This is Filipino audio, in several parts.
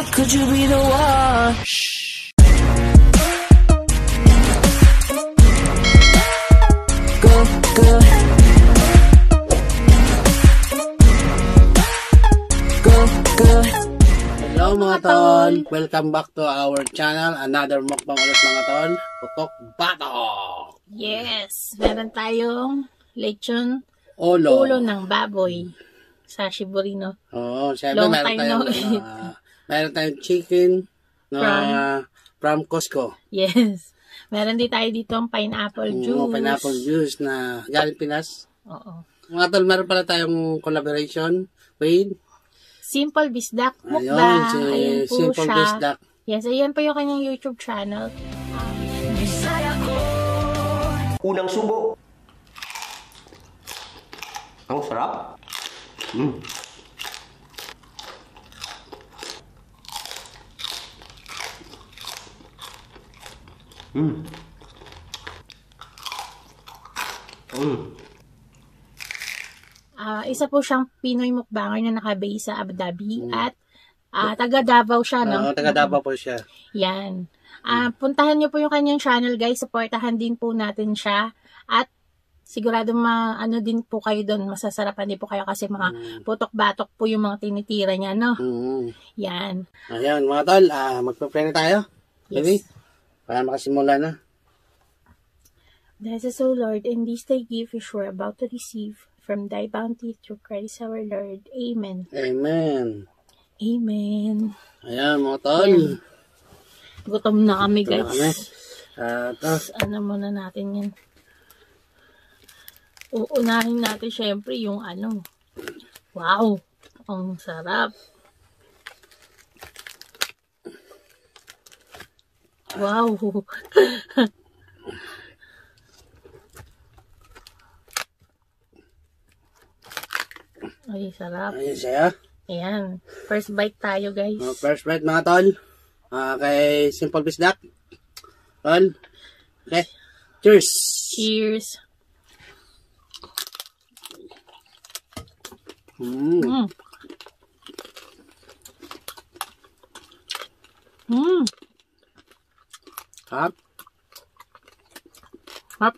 could you be the one? Go, go. Go, go. Hello mga tol! Welcome back to our channel. Another mukbang ulit mga tol. Putok Batok! Yes! Meron tayong lechon Ulo ng baboy sa Shiburino. Oo, syempre meron tayong chicken from Costco. Yes. Meron din tayo dito ang pineapple juice. Pineapple juice na galing Pinas. Oo. Mga tol, meron pala tayong collaboration with Simple Bisdak Mukbang. Ayan po Simple siya. Bisdak. Yes, ayan po yung kanyang YouTube channel. Unang subo. Ang sarap. Isa po siyang Pinoy mukbanger na nakabase sa Abu Dhabi at taga Davao siya, no? Taga Davao po siya. Yan. Puntahan niyo po yung kanyang channel, guys. Supportahan din po natin siya. At sigurado ano din po kayo doon. Masasarapan din po kayo kasi mga putok-batok po yung mga tinitira niya, no? Yan. Ayan, mga tol. Magpa-pray na tayo. Yes. Ready? Para makasimula na. Bless us, O Lord, and this thy gift which we're about to receive from thy bounty through Christ our Lord. Amen. Amen. Amen. Ayan, mga tol. Ayan. Gutom na kami, guys. Tapos, Ano muna natin yan? Uunahin natin syempre yung ano. Wow! Ang sarap. Wow! Ay, sarap. ayan siya. Ayan. First bite tayo, guys. First bite mga tol. Kay Simple Bisdak. Tol. Okay. Cheers! Cheers! Hap. Hap.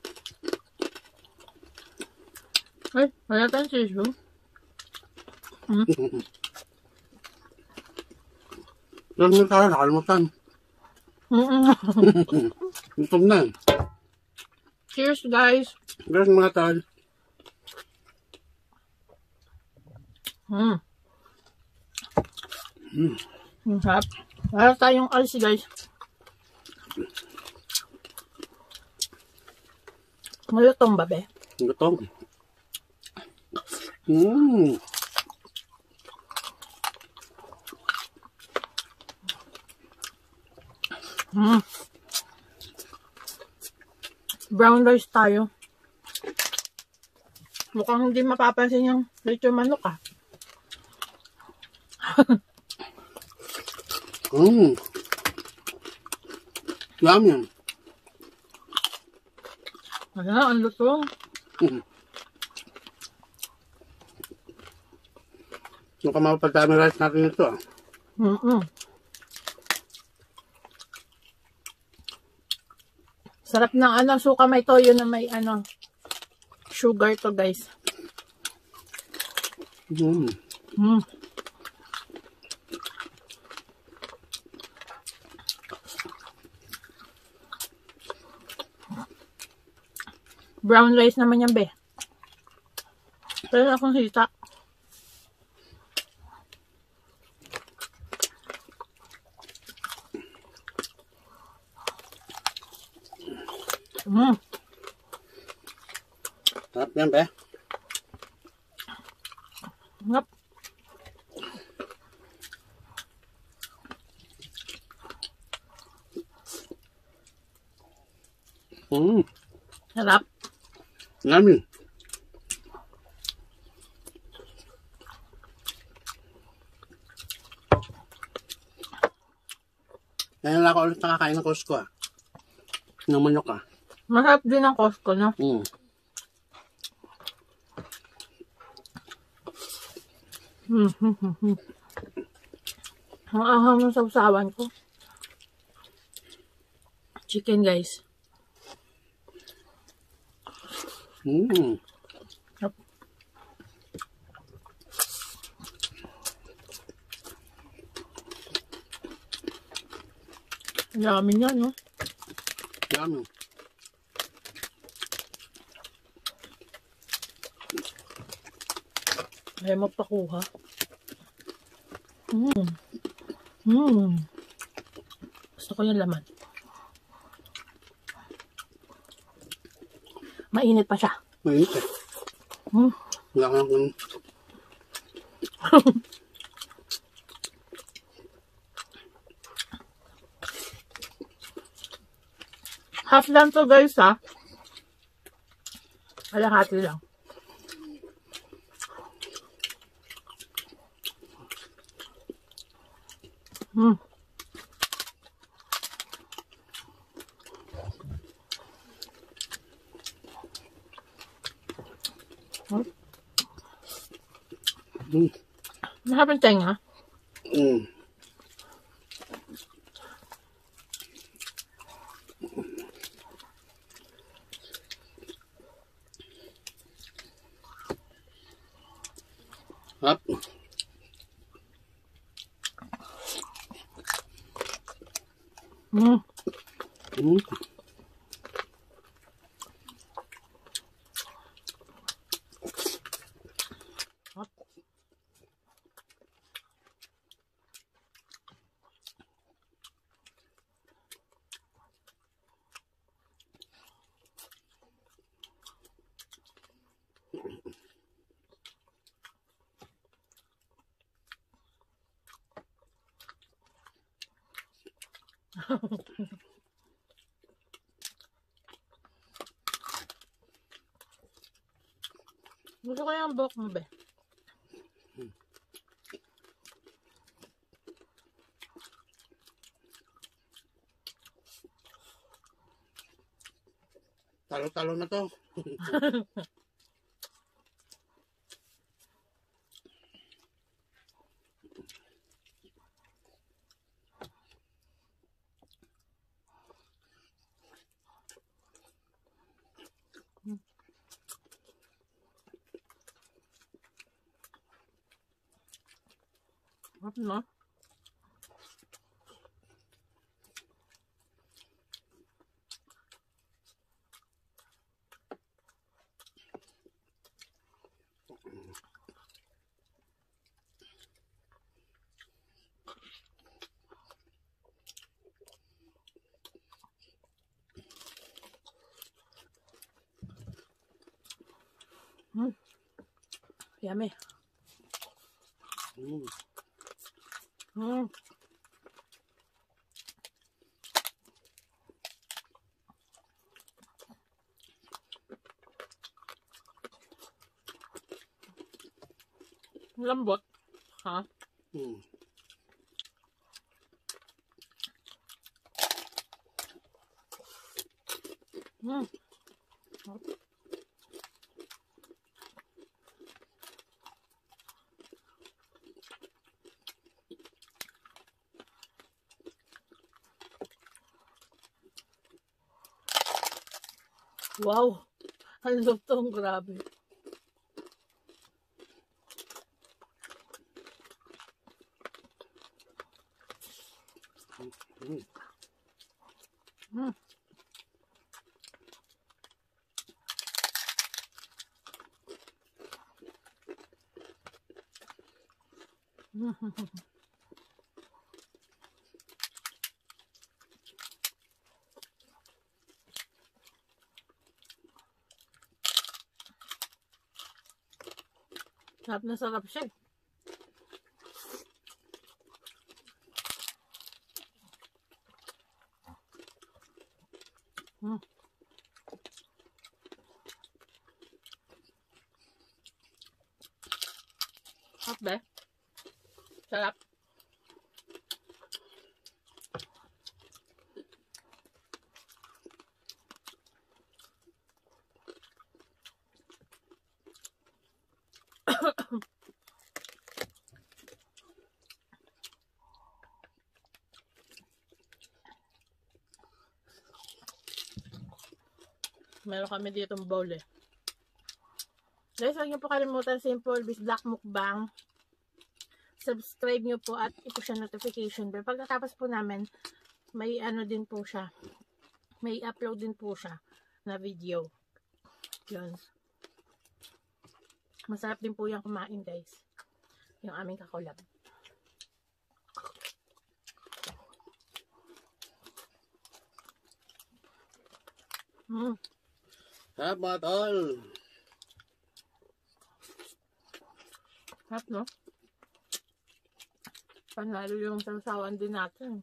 Ay, wala tayong tissue. Lang na tayo, nakalimutan. Gutom na. Cheers, guys! Cheers mga tol. Ang sarap. Wala tayong alis, guys. Malutong ba, be? Gutom. Brown rice tayo. Mukhang hindi mapapansin yung lechon manok, Yummy. Wala, ang lutong. Yung kamapagdami rice natin ito. Sarap ng suka may toyo na may sugar to, guys. Brown rice naman yan, be. Pero akong hita. Sarap yan, be. Yep. Sarap. Yummy. Ngayon lang ako ulit nakakain ng Costco, ng manok, Masarap din ang Costco, no? Ang ahang ng sausawan ko. Chicken, guys. Yep. Yummy nga, no? Yummy. Ayaw magpakuha. Gusto ko yung laman. Mainit pa siya. Mainit eh. Wala ka ng... Half lang to, guys, ha? Kalahati lang. Mahapin tenga. Hap. Gusto ko yung buhok mo, be. Talo-talo na to. Ano na? Yummy. Lambot. Ha? Wow! Ang lutong, grabe. Sarap na sarap siya. Sarap ba? Sarap. Meron kami ditong bowl eh. Guys, huwag niyo po kalimutan, simple Bisdak Mukbang. Subscribe niyo po at i-push ang notification bell. Pagkatapos po namin, may ano din po siya. May upload din po siya na video. Yun. Masarap din po yung kumain, guys. Yung aming kakolab. Sarap mga tol. Sarap, no? Panalo yung sausawan din natin.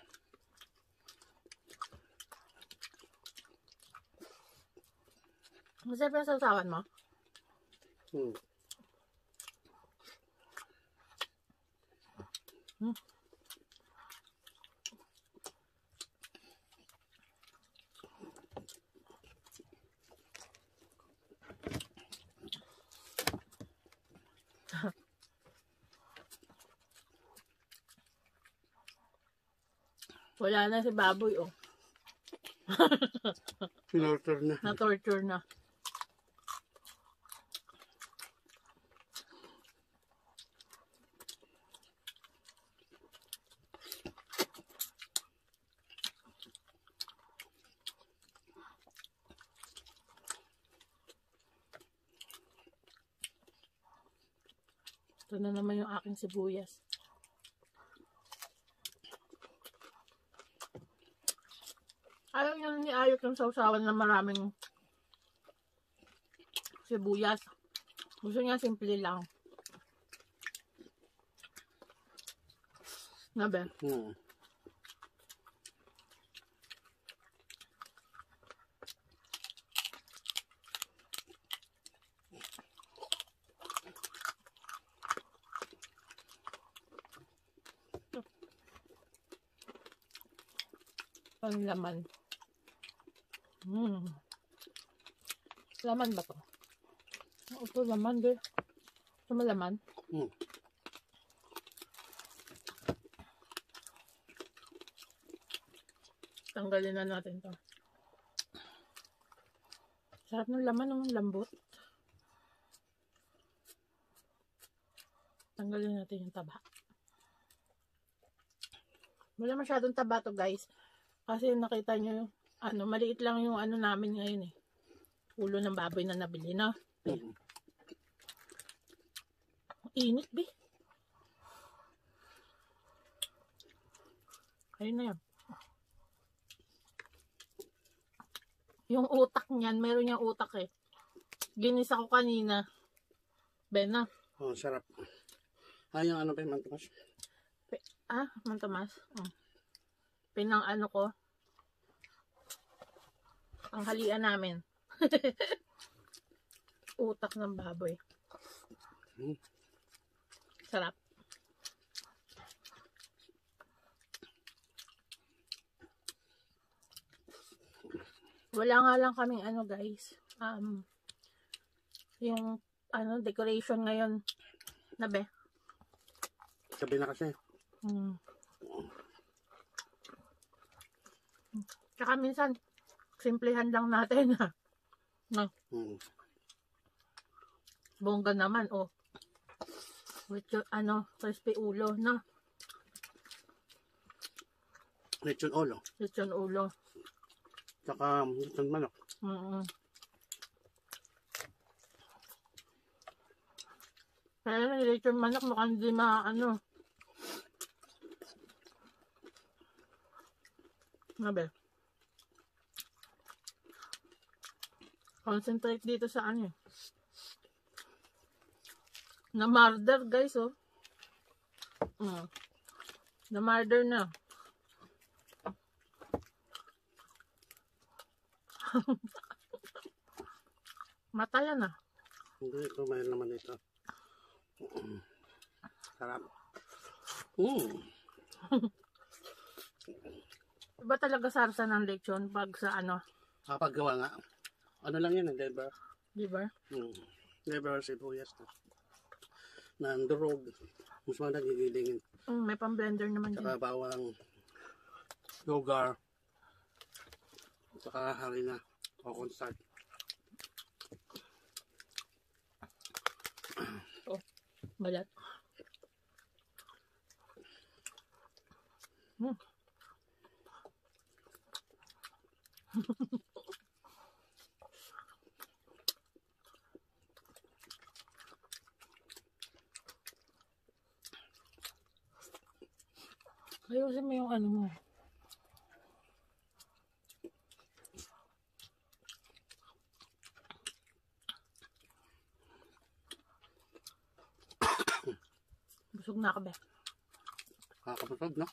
Masarap yung sausawan mo? Wala na si baboy, oh. Pinortor na. Na-torture na. Ito na naman yung aking sibuyas. Ayaw niya ni Ayok yung sausawan na maraming sibuyas. Gusto niya simple lang. Nabe? Ang laman. Laman ba to? Ito laman din. Ito malaman. Tanggalin na natin to. Sarap ng laman, ng lambot. Tanggalin natin yung taba. Wala masyadong taba to, guys. Kasi nakita nyo, maliit lang yung namin ngayon eh. Ulo ng baboy na nabili na. Init, be. Ayun na yan. Yung utak niyan, meron niyang utak eh. Ginisa ko kanina. Bena. Oh, sarap. Yung pa yung mantamas? Mantamas? Pinang ko. Ang halian namin. Utak ng baboy. Sarap. Wala nga lang kaming guys. Yung decoration ngayon. Nabe. Sabi na kasi. Tsaka minsan, simplehan lang natin ha. No. Bongga naman, oh. With your, crispy ulo, no? Lechon ulo. Lechon ulo. Tsaka lechon manok. Kaya lechon manok mukhang di Nabe. Concentrate dito sa na murder, guys, oh. Na murder na. Matayan na. Hindi, ito mayroon naman ito. Sarap. Iba talaga sarsa ng lechon pag sa Kapaggawa nga. Ano lang yan, liver. Liver? Liver, sibuyas na. Nandurog. Mas mga nagigilingin. May pang-blender naman din. Saka bawang sugar. Saka harina o cornstarch. Balat. Ayusin mo yung ano mo. Busog na ako, be. Kakapasog, no?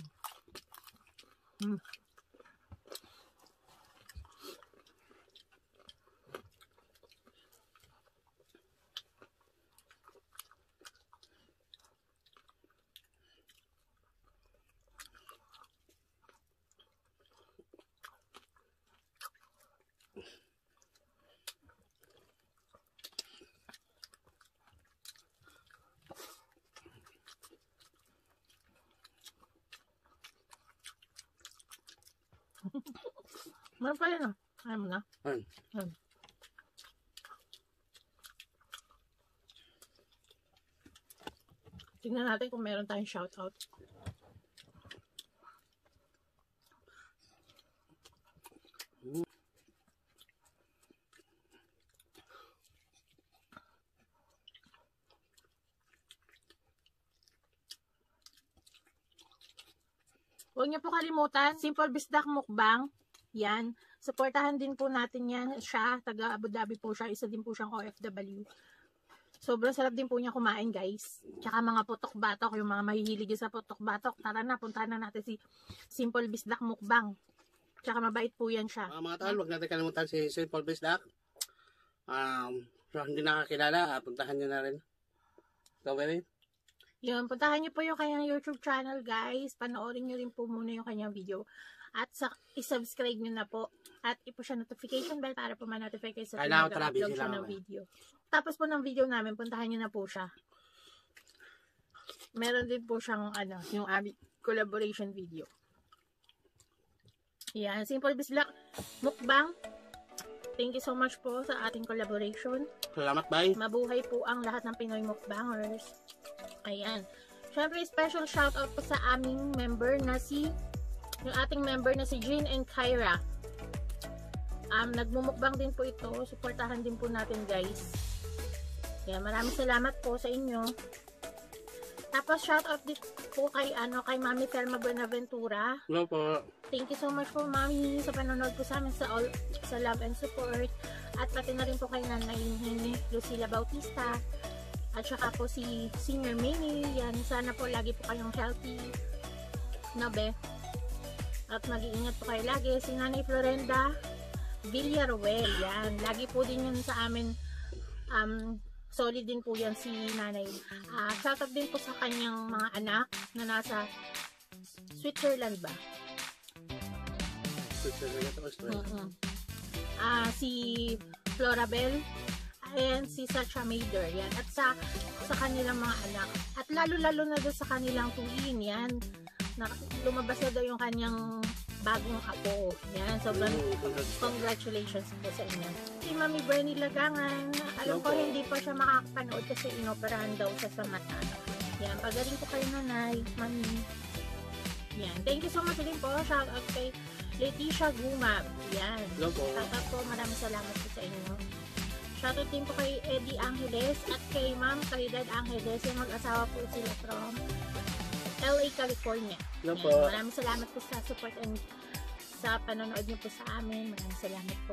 Meron pa yan, ah. Ayaw mo na? Ayun. Ayun. Tingnan natin kung meron tayong shoutout. Huwag niyo po kalimutan, Simple Bisdak Mukbang. Yan. Supportahan din po natin yan. Siya, taga Abu Dhabi po siya. Isa din po siyang OFW. Sobrang sarap din po niya kumain, guys. Tsaka mga putok-batok, yung mga mahihilig sa putok-batok. Tara na, puntahan na natin si Simple Bisdak Mukbang. Tsaka mabait po yan siya. Mga tol, huwag natin kalimutan si Simple Bisdak. So, hindi nakakilala, puntahan nyo na rin. So, baby. Yun, puntahan niyo po yung kanyang YouTube channel, guys. Panoorin niyo rin po muna yung kanyang video. At i-subscribe niyo na po. At i-push ang notification bell para po ma-notify kayo sa mag-upload siya ng video. Tapos po ng video namin, puntahan niyo na po siya. Meron din po siyang, yung collaboration video. Yan, Simple Bisdak Mukbang. Thank you so much po sa ating collaboration. Salamat, bye. Mabuhay po ang lahat ng Pinoy Mukbangers. Ayan. Siyempre, special shoutout po sa aming member na yung ating member na si Jean and Kyra. Nagmumukbang din po ito. Supportahan din po natin, guys. Ayan, maraming salamat po sa inyo. Tapos, shoutout din po kay Mami Ferma Buenaventura. Hello po. Thank you so much po, Mami, sa panonood po sa amin sa love and support. At pati na rin po kay Nanay Lucila Bautista. At saka po si Senior Mini. Yan, sana po lagi po kayong healthy. Be. At mag-iingat po kayo lagi. Si Nanay Florenda Villaruel. Yan, lagi po din yun sa amin. Solid din po yan si Nanay. Shoutout din po sa kanyang mga anak na nasa Switzerland ba? Si Florabel and si Sacha Mader, yan. At sa kanilang mga anak. At lalo-lalo na doon sa kanilang tuwin, yan. Lumabas na daw yung kanyang bagong apo. Yan, sobrang congratulations po sa inyo. Si Mami Bernie Lagangan, alam ko hindi pa siya makakapanood kasi inoperahan daw siya sa mata. Yan, pagaling po kayo, Nanay, Mami. Yan, thank you so much din po. Shout out kay Leticia Gumab. Yan. Shoutout po, maraming salamat po sa inyo. Shoutout din po kay Eddie Angeles at kay Ma'am Caridad Angeles. Yung mag-asawa po sila from LA, California. Yan. Maraming salamat po sa support and sa panonood niyo po sa amin. Maraming salamat po.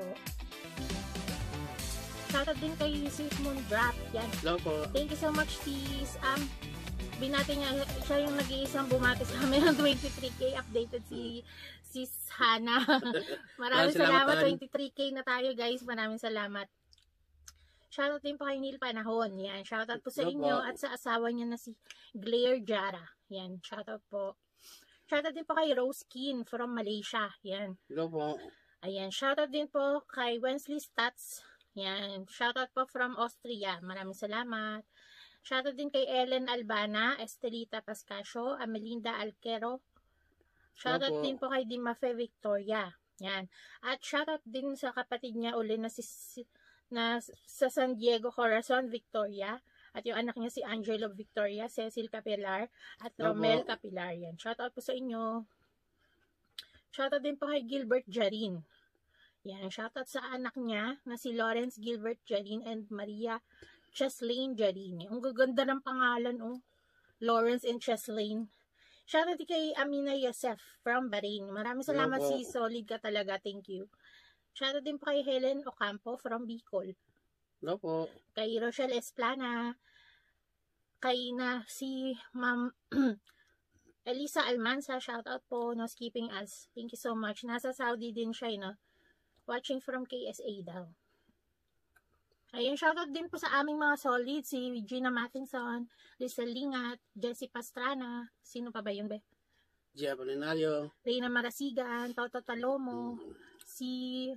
Shoutout din kay Sis Moon Drop. Yan. Thank you so much, sis. Binati niya, siya yung nag-iisang bumati sa amin ng 23K updated si Sis Hana. Maraming salamat. 23K na tayo, guys. Maraming salamat. Shoutout din po kay Neil Panahon. Yan. Shoutout po sa inyo at sa asawa niya na si Claire Jara. Yan. Shoutout po. Shoutout din po kay Rose Kin from Malaysia. Yan. Ayan. Shoutout din po kay Wensley Stats. Yan. Shoutout po from Austria. Maraming salamat. Shoutout din kay Ellen Albana, Estelita Pascasio, Amelinda Alquero. Shoutout din po kay Dimafe Victoria. Yan. At shoutout din sa kapatid niya uli na sa San Diego, Corazon, Victoria. At yung anak niya si Angelo Victoria, Cecil Capilar, at Opo. Romel Capilar. Yan. Shoutout po sa inyo. Shoutout din po kay Gilbert Jarin. Yan. Shoutout sa anak niya na si Lawrence Gilbert Jarin and Maria Cheslaine Jarin. Ang gaganda ng pangalan, oh. Lawrence and Cheslaine. Shoutout din kay Amina Yosef from Bahrain. Maraming salamat, Opo. si solid ka talaga. Thank you. Shoutout din po kay Helen Ocampo from Bicol. Hello po. Kay Rochelle Esplana. Kay na si Ma'am Elisa Almanza. Shoutout po. No skipping us. Thank you so much. Nasa Saudi din siya, no? Watching from KSA daw. Ayun, shoutout din po sa aming mga solid. Si Gina Mattinson, Lisa Lingat, Jessie Pastrana. Sino pa ba yun, be? Gia Polinario. Reyna Marasigan, Toto Talomo, si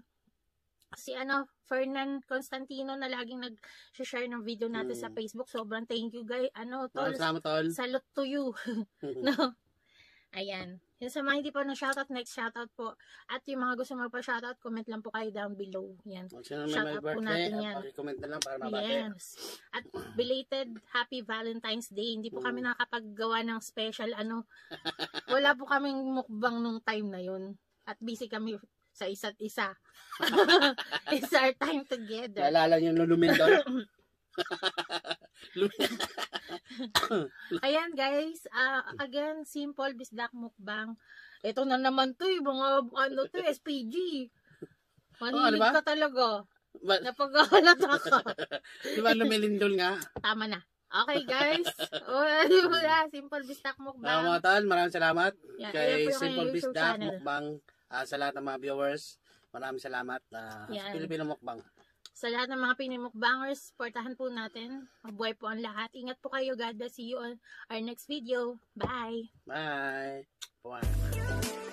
Fernan Constantino na laging nag-share ng video natin sa Facebook. Sobrang thank you, guys. Tol, Salamat, tol. salute to you. No? Ayan. Yung sa mga hindi po na shoutout, next shoutout po. At yung mga gusto magpa-shoutout, comment lang po kayo down below. Yan. Kung sino may Shoutout po birthday, natin yan. pakicomment na lang para mabate. Yes. At belated Happy Valentine's Day. Hindi po kami nakapaggawa ng special Wala po kaming mukbang nung time na yun. At busy kami sa isa't isa. It's our time together. Naalala niyo nung lumindol? Ayan guys, again, simple Bisdak Mukbang. Ito na naman to, mga SPG. Mahilig diba? ka talaga. Ba- Napag-ahalata ka. Di ba lumilindol nga? Tama na. Okay guys. Simple Bisdak Mukbang. Mga tol, maraming salamat Yan, ayan kay po yung Simple kanyang YouTube Bisdak channel. Mukbang, sa lahat ng mga viewers. Maraming salamat. Yan. Filipino Mukbang. Sa lahat ng mga Pinoy mukbangers, supportahan po natin. Mabuhay po ang lahat. Ingat po kayo. God bless. See you on our next video. Bye! Bye. Bye.